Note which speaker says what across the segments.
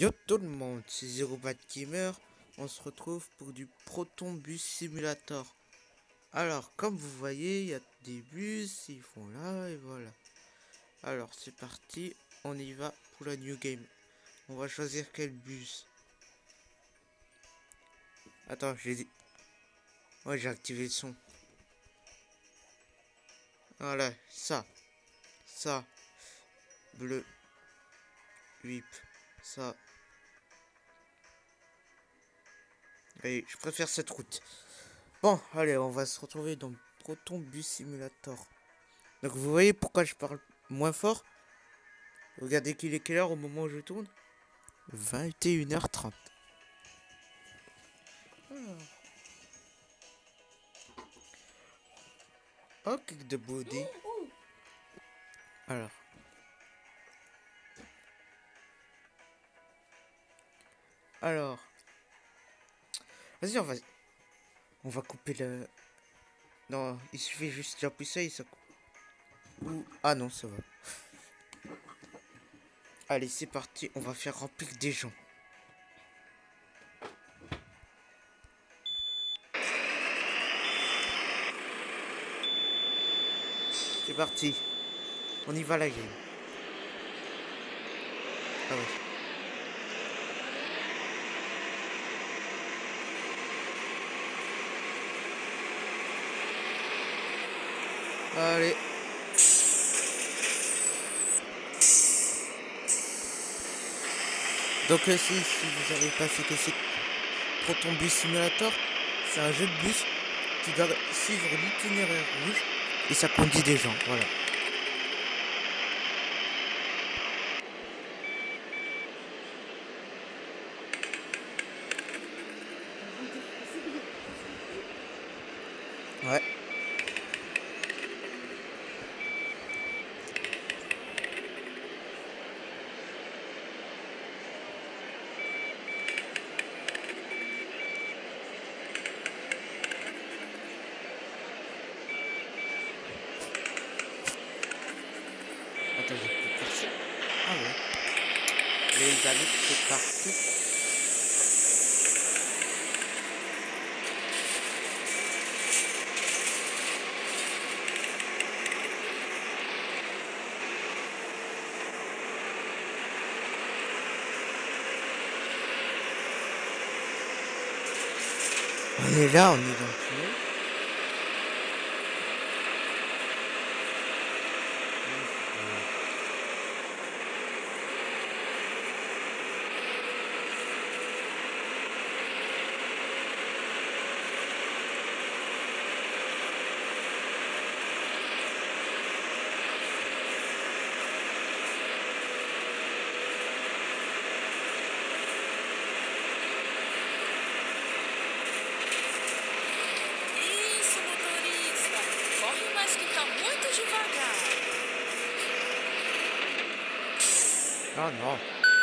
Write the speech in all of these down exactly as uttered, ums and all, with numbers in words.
Speaker 1: Yo tout le monde, c'est Zero Bad Gamer. On se retrouve pour du Proton Bus Simulator. Alors, comme vous voyez, il y a des bus, ils font là et voilà. Alors, c'est parti, on y va pour la new game. On va choisir quel bus. Attends, j'ai dit. Ouais, j'ai activé le son. Voilà, ça. Ça. Bleu. Whip. Ça. Allez, je préfère cette route. Bon, allez, on va se retrouver dans Proton Bus Simulator. Donc vous voyez pourquoi je parle moins fort. Regardez qu'il est quelle heure au moment où je tourne. vingt et une heures trente. Alors. Oh, clic de body. Alors. Alors. Vas-y, on va... On va couper le... Non, il suffit juste d'appuyer ça et ça coupe. Ou... Ah non, ça va. Allez, c'est parti. On va faire remplir des gens. C'est parti. On y va la game. Ah ouais. Allez. Donc euh, si, si vous avez pas fait que c'est Proton Bus Simulator, c'est un jeu de bus qui doit suivre l'itinéraire rouge et ça conduit des gens, voilà. Ouais. Attends, j'ai plus percer. Ah ouais. Les amis, c'est partout. On est là, on est dans le tunnel. Ah non.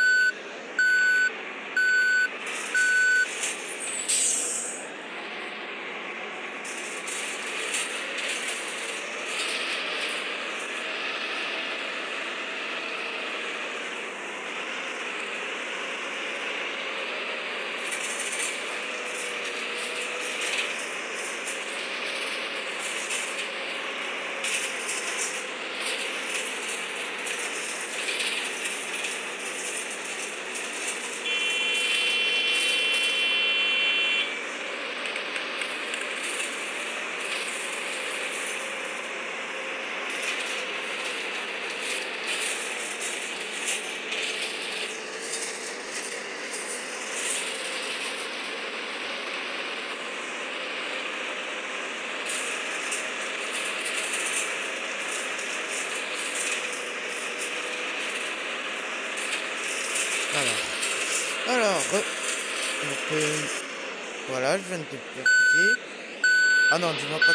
Speaker 1: Alors, alors, euh, donc, euh, voilà, je viens de te percuter. Ah non, dis-moi pas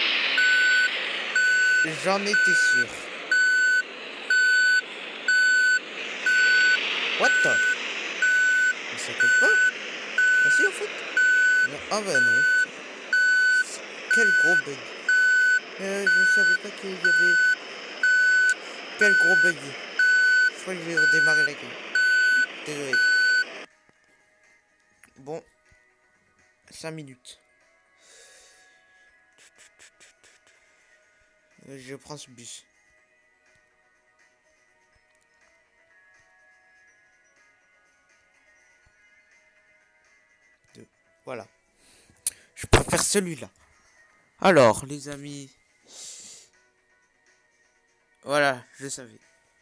Speaker 1: que j'en étais sûr. What the? Mais ça colle pas? Ah si, en fait. Non. Ah bah non. Quel gros bug. Euh, je savais pas qu'il y avait... Quel gros bug. Je crois que je vais redémarrer la game. Désolé. Bon, cinq minutes. Je prends ce bus. Deux. Voilà. Je préfère celui-là. Alors, les amis. Voilà, je savais.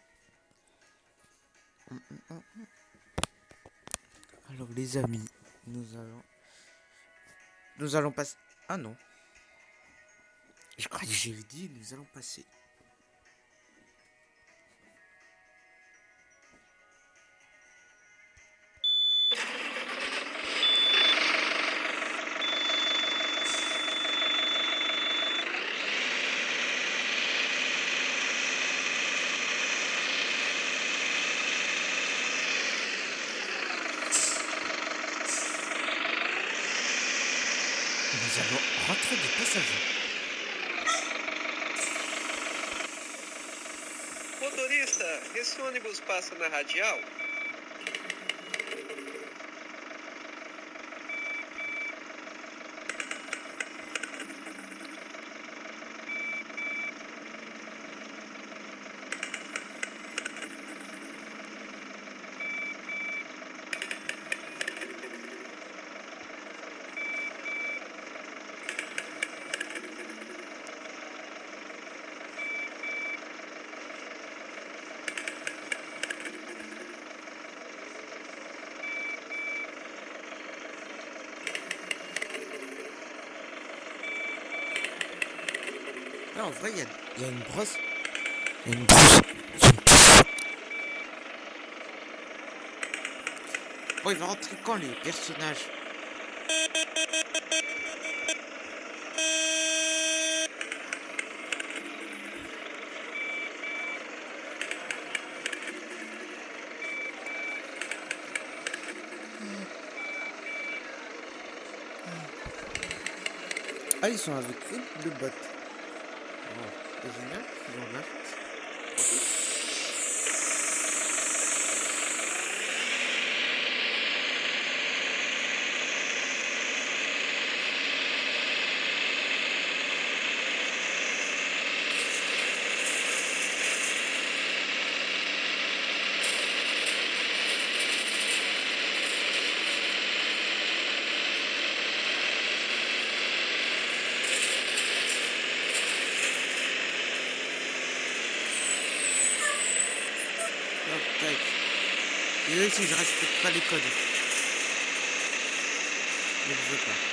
Speaker 1: Alors, les amis, nous allons... Nous allons passer... Ah non. Je crois que j'ai dit, nous allons passer. Nous allons rentrer des passagers.
Speaker 2: Motorista, esse ônibus passa na radial?
Speaker 1: Ah, en vrai, il y, y a une brosse. Il y a une brosse. Il y a une touche. Bon, il va rentrer quand les personnages? Ah, ils sont avec le bot. Oh, c'est génial, ils ont de la chance. Ok. Désolé si je respecte pas les codes. Mais je veux pas.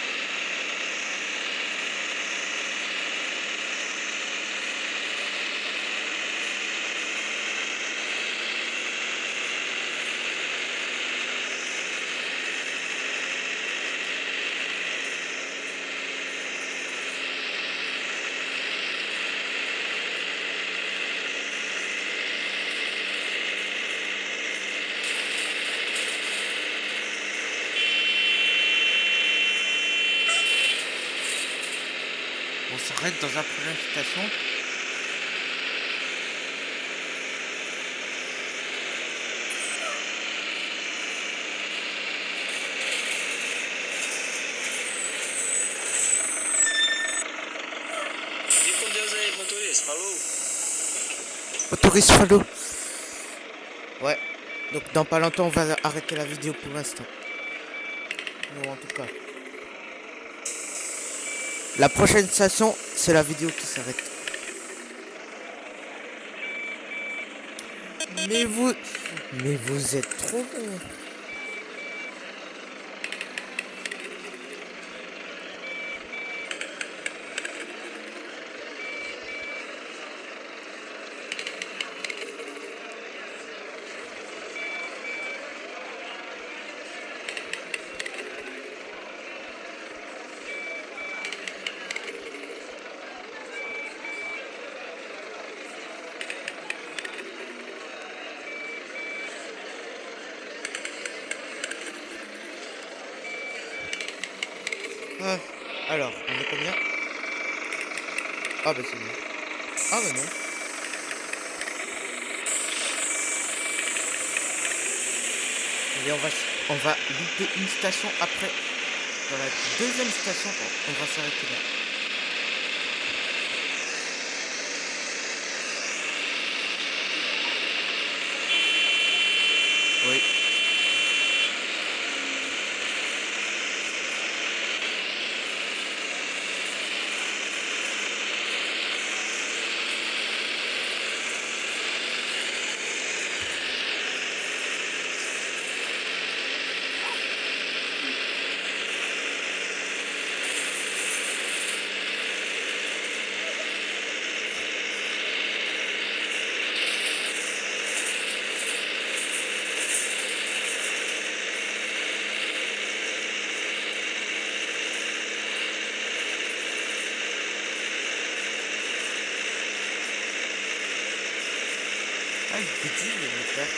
Speaker 1: On s'arrête dans la prochaine station.
Speaker 2: E com Deus aí, motorista. Falou?
Speaker 1: Motoriste, fallo. Ouais. Donc dans pas longtemps on va arrêter la vidéo pour l'instant. Ou en tout cas. La prochaine station, c'est la vidéo qui s'arrête. Mais vous... Mais vous êtes trop bon. Ah, alors, on est combien? Ah bah c'est bon. Ah bah non. Et on va, on va louper une station après. Dans la deuxième station, on, on va s'arrêter là. Oui. Ah, il est petit, le père.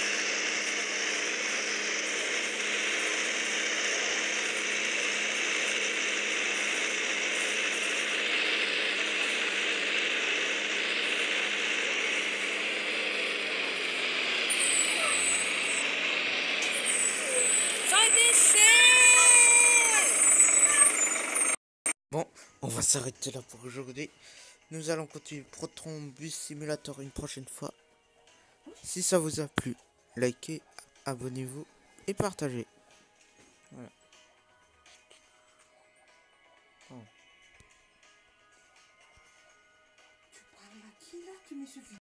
Speaker 3: Vai descer!
Speaker 1: Bon, on va s'arrêter là pour aujourd'hui. Nous allons continuer Proton Bus Simulator une prochaine fois. Si ça vous a plu, likez, abonnez-vous et partagez. Voilà. Oh. Tu parles à qui là? Tu me suffis.